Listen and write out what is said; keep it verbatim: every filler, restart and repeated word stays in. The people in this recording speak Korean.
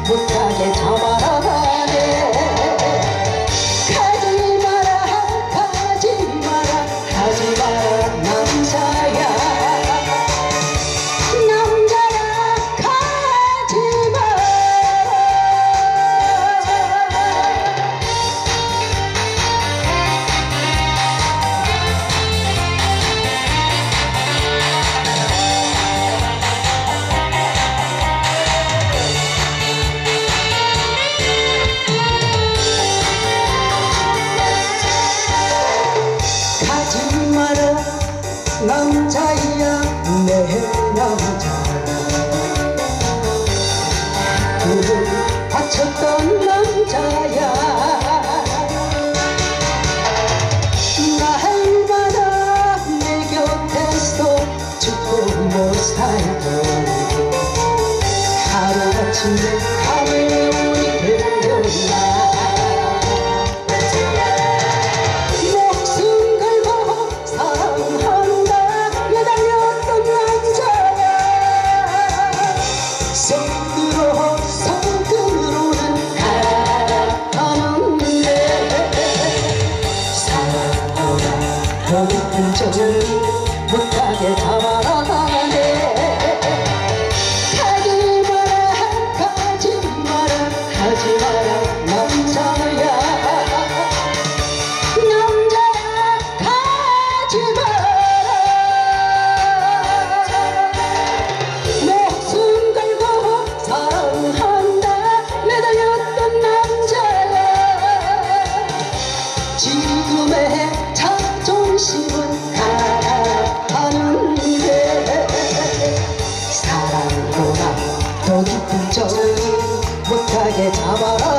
못가게 잡아라네. 가지 마라 가지 마라 가지 마라 남자야 남자야 가지 마라. 남자야 내 남자 꿈을 바쳤던 남자야 날마다 내 곁에서 죽고 못 살고 하루아침에 카멜온이 되었나. 속으로 속으로는 가라앉는데 사랑보다 더 깊은 저를 못가게 잡아라네. 가지 마라 가지 마라 가지 마라 남자야 남자야 가지 마라. 지금의 자존심은 가라앉는데 사랑보다 더 깊은 저를 못가게 잡아라.